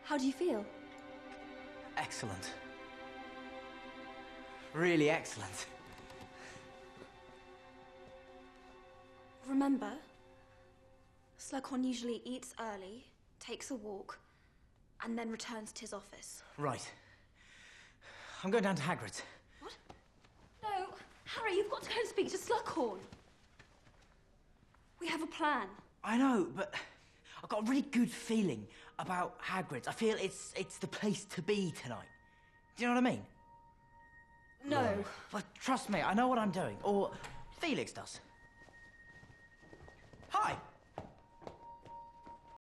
How do you feel? Excellent. Really excellent. Remember, Slughorn usually eats early, takes a walk, and then returns to his office. Right. I'm going down to Hagrid's. What? No, Harry, you've got to go and speak to Slughorn. We have a plan. I know, but I've got a really good feeling about Hagrid's. I feel it's the place to be tonight. Do you know what I mean? No. Well, trust me, I know what I'm doing. Or Felix does.